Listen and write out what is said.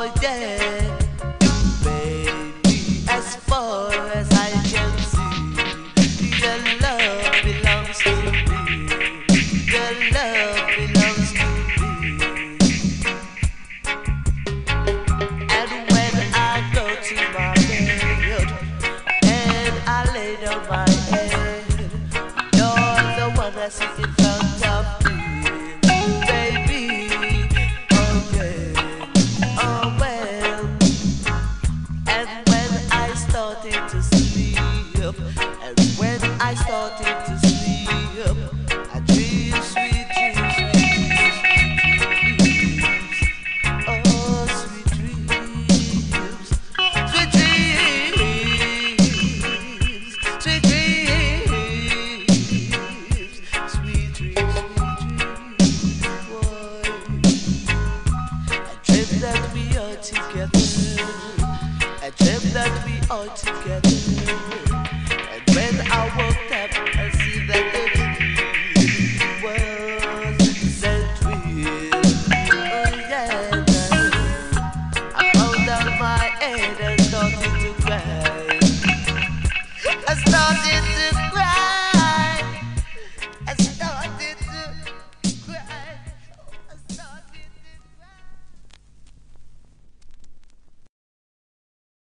Oh yeah, baby, as far as I can see, your love belongs to me. Your love belongs to me. And when I go to my bed and I lay down my head, you're the one I see in front of me. I started to sleep. I dream sweet dreams, sweet dreams. Oh, sweet dreams, sweet dreams, sweet dreams, sweet dreams, boy. I dreamt that we are together. I dreamt that we are together. When I woke up, I see that everything was set real. Oh yeah, I pulled down my head and started to cry. I started